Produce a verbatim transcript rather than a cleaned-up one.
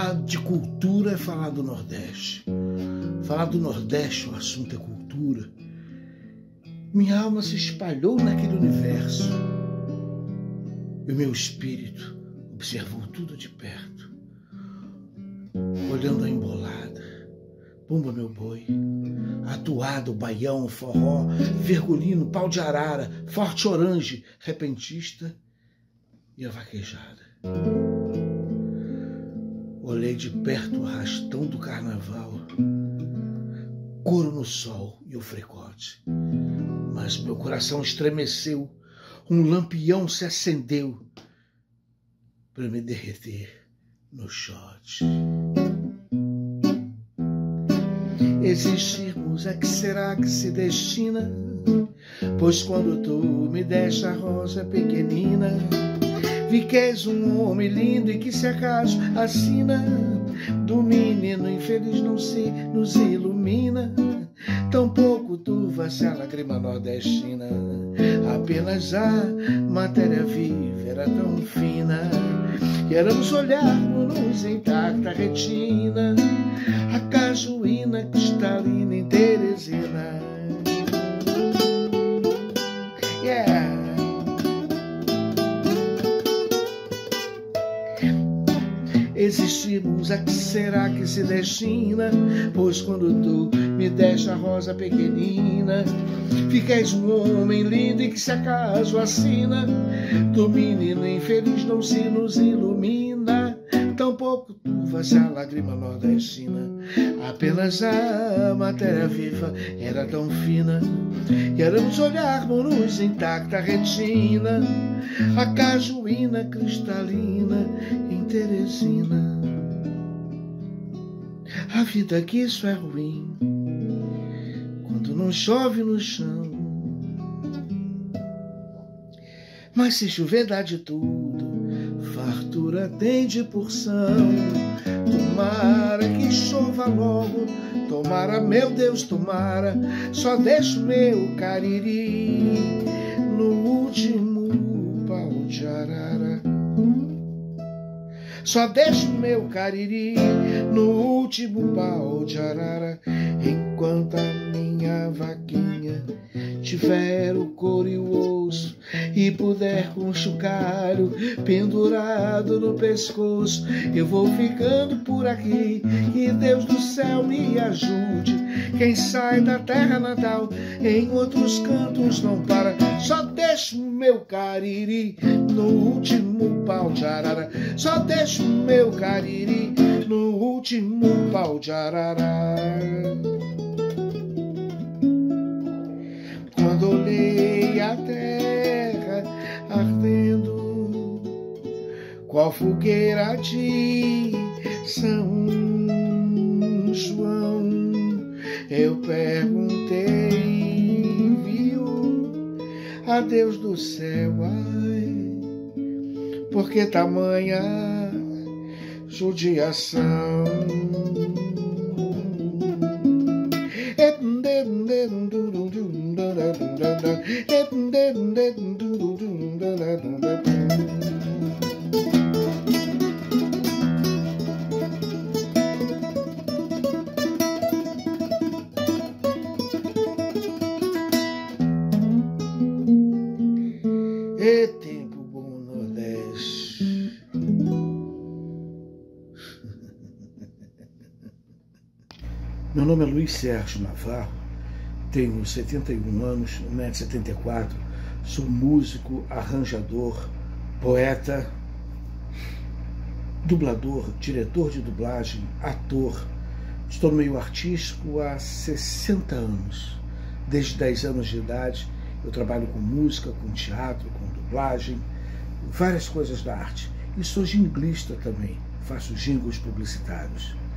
Falar de cultura é falar do Nordeste. Falar do Nordeste, o assunto é cultura. Minha alma se espalhou naquele universo. E o meu espírito observou tudo de perto, olhando a embolada. Pumba, meu boi, atuado, baião, forró, virgulino, pau de arara, forte orange, repentista e a vaquejada. Olhei de perto o arrastão do carnaval, couro no sol e o fricote. Mas meu coração estremeceu, um lampião se acendeu para me derreter no shot. Existirmos é que será que se destina, pois quando tu me deste a rosa pequenina, vi que és um homem lindo e que se acaso assina do menino infeliz não se nos ilumina, tampouco turva se a lágrima nordestina, apenas a matéria viva era tão fina, e éramos olharmos intacta retina, a cajuína cristalina em Teresina. Yeah. Existimos, a que será que se destina, pois quando tu me deste a rosa pequenina, ficais um homem lindo e que se acaso assina do menino infeliz não se nos ilumina, tampouco turva se a lágrima nordestina, apenas a matéria viva era tão fina, e éramos olharmos intacta retina, a cajuína cristalina em Teresina. A vida que isso é ruim, quando não chove no chão, mas se chover dá de tudo, fartura tem de porção. Tomara que chova logo, tomara, meu Deus, tomara, só deixo meu cariri no último pau de arara. Só deixo meu cariri no último pau de arara, enquanto a minha vaquinha tiver o couro e o osso e puder com o chocalho pendurado no pescoço, eu vou ficando por aqui, que Deus do céu me ajude. Quem sai da terra natal em outros cantos não para, só deixo meu cariri no último pau de arara, só deixo meu cariri no último pau de arara. Quando olhei a terra ardendo, qual fogueira de São João, eu perguntei, viu, a Deus do céu, ai, por que tamanha judiação? É tempo bom Nordeste. Meu nome é Luiz Sérgio Navarro, tenho setenta e um anos, um metro e setenta e quatro, sou músico, arranjador, poeta, dublador, diretor de dublagem, ator. Estou no meio artístico há sessenta anos. Desde dez anos de idade eu trabalho com música, com teatro, com dublagem, várias coisas da arte. E sou jinglista também, faço jingles publicitários.